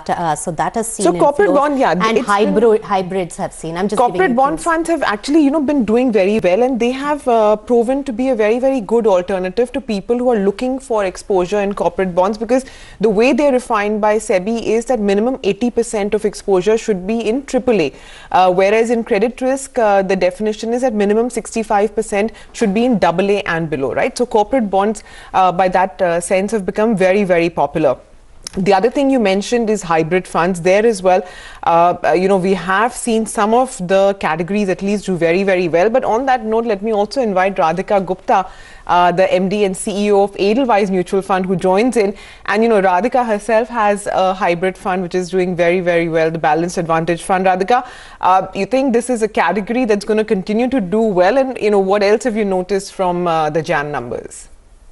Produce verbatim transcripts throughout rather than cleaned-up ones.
Uh, so that has seen so corporate inflows, bond, yeah, and hybrid hybrids have seen. I'm just corporate bond clues. funds have actually, you know, been doing very well, and they have uh, proven to be a very, very good alternative to people who are looking for exposure in corporate bonds, because the way they're refined by SEBI is that minimum eighty percent of exposure should be in triple A, uh, whereas in credit risk, uh, the definition is that minimum sixty-five percent should be in double A and below, right? So corporate bonds, uh, by that uh, sense, have become very, very popular. The other thing you mentioned is hybrid funds. There as well, uh, you know, we have seen some of the categories at least do very, very well. But on that note, let me also invite Radhika Gupta, uh, the M D and C E O of Edelweiss Mutual Fund, who joins in. And, you know, Radhika herself has a hybrid fund which is doing very, very well, the Balanced Advantage Fund. Radhika, uh, you think this is a category that's going to continue to do well? And, you know, what else have you noticed from uh, the Jan numbers?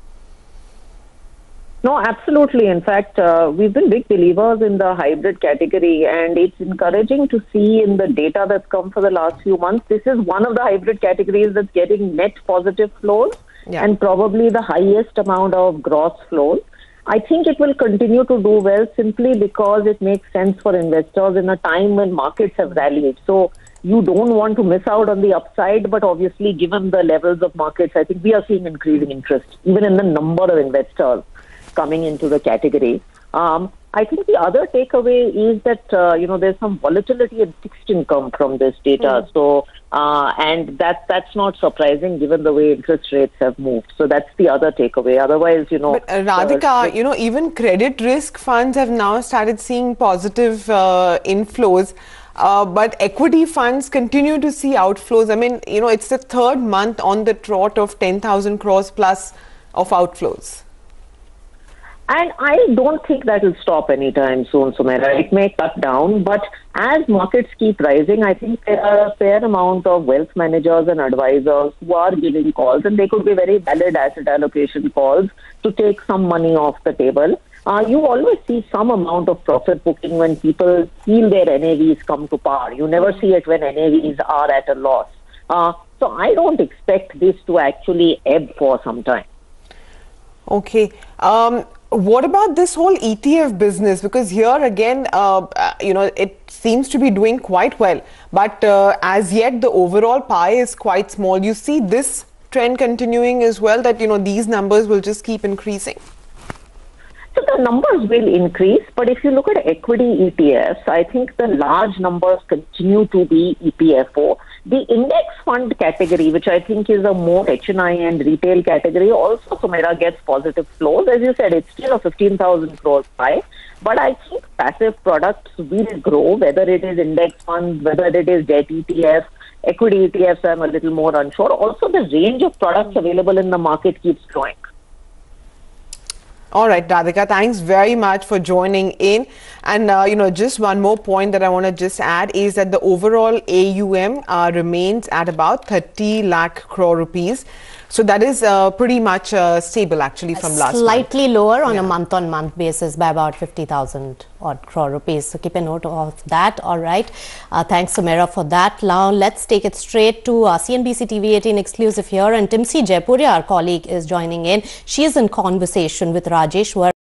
No, absolutely. In fact, uh, we've been big believers in the hybrid category, and it's encouraging to see in the data that's come for the last few months. This is one of the hybrid categories that's getting net positive flows, yeah, and probably the highest amount of gross flows. I think it will continue to do well simply because it makes sense for investors in a time when markets have rallied. So you don't want to miss out on the upside, but obviously given the levels of markets, I think we are seeing increasing interest, even in the number of investors coming into the category. Um, I think the other takeaway is that, uh, you know, there's some volatility in fixed income from this data. Mm. So, uh, and that, that's not surprising given the way interest rates have moved. So that's the other takeaway. Otherwise, you know... But uh, Radhika, uh, you know, even credit risk funds have now started seeing positive uh, inflows. Uh, but equity funds continue to see outflows. I mean, you know, it's the third month on the trot of ten thousand crores plus of outflows. And I don't think that will stop anytime soon, Sumaira. It may cut down, but as markets keep rising, I think there are a fair amount of wealth managers and advisors who are giving calls, and they could be very valid asset allocation calls to take some money off the table. Uh, you always see some amount of profit booking when people feel their N A Vs come to par. You never see it when N A Vs are at a loss. Uh, so I don't expect this to actually ebb for some time. Okay. Um, What about this whole E T F business? Because here again, uh, you know, it seems to be doing quite well. But uh, as yet, the overall pie is quite small. You see this trend continuing as well, that, you know, these numbers will just keep increasing? So the numbers will increase. But if you look at equity E T Fs, I think the large numbers continue to be E P F O. The index fund category, which I think is a more H N I and retail category, also Sumaira gets positive flows. As you said, it's still a fifteen thousand crore pie. But I think passive products will grow, whether it is index funds, whether it is debt E T F, equity E T Fs, I'm a little more unsure. Also, the range of products available in the market keeps growing. All right, Radhika, thanks very much for joining in. And, uh, you know, just one more point that I want to just add is that the overall A U M uh, remains at about thirty lakh crore rupees. So that is uh, pretty much uh, stable actually from last month. Slightly lower on yeah. a month-on-month basis by about fifty thousand odd crore rupees. So keep a note of that. All right. Uh, thanks, Sumaira, for that. Now let's take it straight to uh, C N B C T V eighteen exclusive here. And Timsi Jaipuria, our colleague, is joining in. She is in conversation with Rajesh.